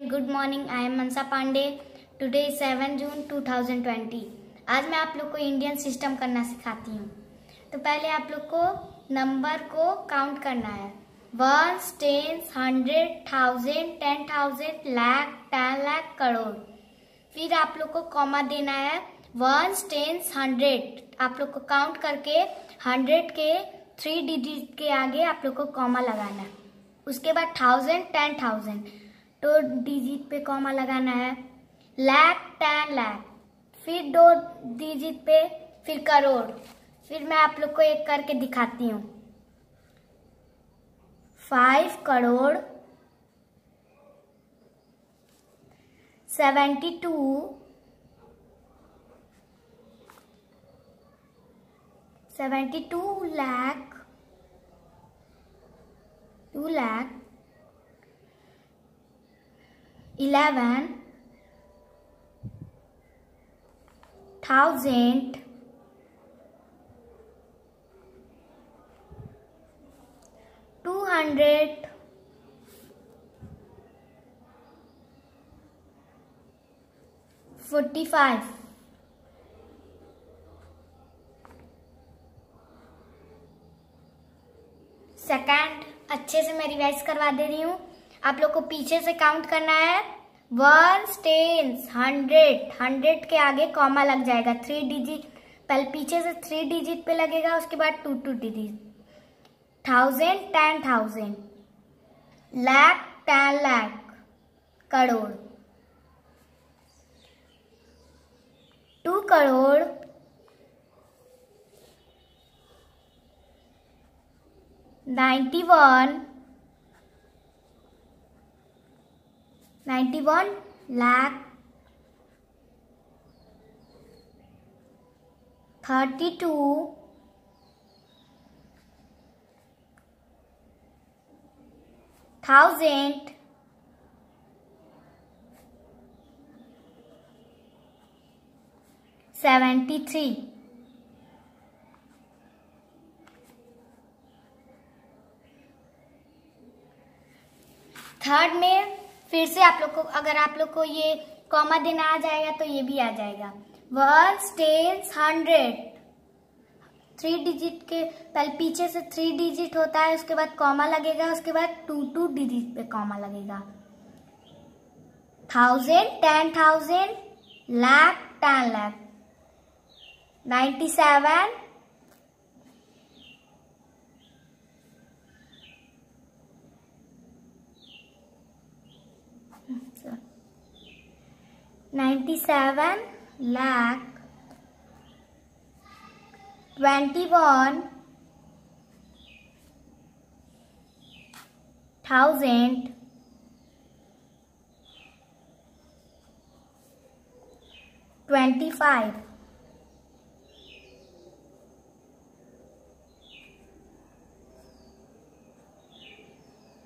Good morning, I am Mansa Pandey. Today 7 June 2020। आज मैं आप लोग को इंडियन सिस्टम करना सिखाती हूँ। तो पहले आप लोग को नंबर को काउंट करना है। 1, 10, 100, 1000, 10,000, लाख, 10 लाख, करोड़। फिर आप लोग को कॉमा देना है। 1, 10, 100 आप लोग को काउंट करके 100 के 3 डिजिट के आगे आप लोग को कॉमा लगाना है। उसके बाद 1000, 10,000 2 डिजिट पे कॉमा लगाना है। लाख, 10 लाख, फिर 2 डिजिट पे, फिर करोड़। फिर मैं आप लोग को एक करके दिखाती हूँ। 5 करोड़ 72 लाख 2 लाख 11,000 200 45। सेकंड अच्छे से मैं रिवाइज करवा दे रही हूँ। आप लोग को पीछे से काउंट करना है। 1, 10, 100 के आगे कॉमा लग जाएगा। 3 डिजिट पहले पीछे से 3 डिजिट पे लगेगा, उसके बाद 2 डिजिट। 1000, 10,000, लाख, 10 लाख, करोड़। 2 करोड़ 91 लाख 32,000 73। थर्ड में फिर से आप लोग को, अगर आप लोग को ये कॉमा देना आ जाएगा तो ये भी आ जाएगा। 1, 10, 100 3 डिजिट के पहले पीछे से 3 डिजिट होता है, उसके बाद कॉमा लगेगा, उसके बाद 2 डिजिट पे कॉमा लगेगा। 1000, 10,000, लाख, 10 लाख, 97 लाख 21,000 25।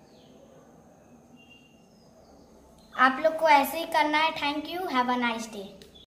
आप लोग को ऐसे ही करना है। Thank you, have a nice day.